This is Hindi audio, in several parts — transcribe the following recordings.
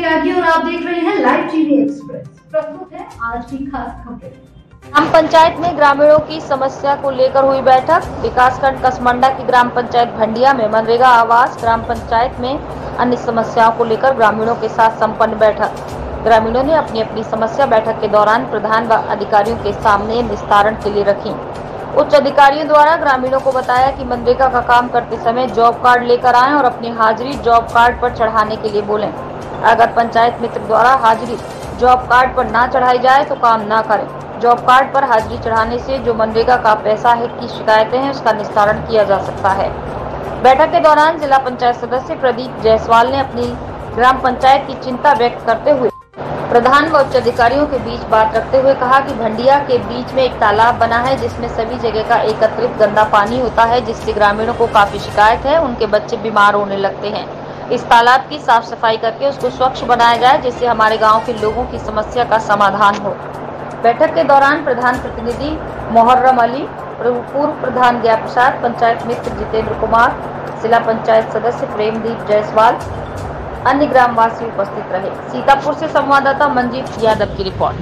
त्यागी और आप देख रहे हैं लाइव टीवी एक्सप्रेस। प्रस्तुत है आज की खास खबरें। ग्राम पंचायत में ग्रामीणों की समस्या को लेकर हुई बैठक। विकासखंड कसमंडा की ग्राम पंचायत भंडिया में मनरेगा आवास ग्राम पंचायत में अन्य समस्याओं को लेकर ग्रामीणों के साथ संपन्न बैठक। ग्रामीणों ने अपनी अपनी समस्या बैठक के दौरान प्रधान व अधिकारियों के सामने निस्तारण के लिए रखी। उच्च अधिकारियों द्वारा ग्रामीणों को बताया कि मनरेगा का काम करते समय जॉब कार्ड लेकर आएं और अपनी हाजिरी जॉब कार्ड पर चढ़ाने के लिए बोलें। अगर पंचायत मित्र द्वारा हाजिरी जॉब कार्ड पर ना चढ़ाई जाए तो काम ना करें। जॉब कार्ड पर हाजिरी चढ़ाने से जो मनरेगा का पैसा है की शिकायतें हैं उसका निस्तारण किया जा सकता है। बैठक के दौरान जिला पंचायत सदस्य प्रदीप जायसवाल ने अपनी ग्राम पंचायत की चिंता व्यक्त करते हुए प्रधान व उच्च अधिकारियों के बीच बात रखते हुए कहा कि भंडिया के बीच में एक तालाब बना है जिसमें सभी जगह का एकत्रित गंदा पानी होता है, जिससे ग्रामीणों को काफी शिकायत है। उनके बच्चे बीमार होने लगते हैं। इस तालाब की साफ सफाई करके उसको स्वच्छ बनाया जाए जिससे हमारे गाँव के लोगों की समस्या का समाधान हो। बैठक के दौरान प्रधान प्रतिनिधि मोहर्रम अली, पूर्व प्रधान ज्ञा प्रसाद, पंचायत मित्र जितेंद्र कुमार, जिला पंचायत सदस्य प्रेमदीप जायसवाल, अन्य ग्रामवासी उपस्थित रहे। सीतापुर से संवाददाता मंजीत यादव की रिपोर्ट।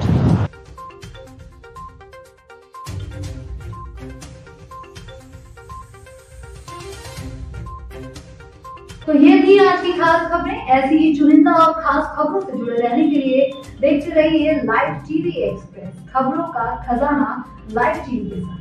तो ये थी आज की खास खबरें। ऐसी ही चुनिंदा और खास खबरों से जुड़े रहने के लिए देखते रहिए लाइव टीवी एक्सप्रेस। खबरों का खजाना लाइव टीवी के साथ।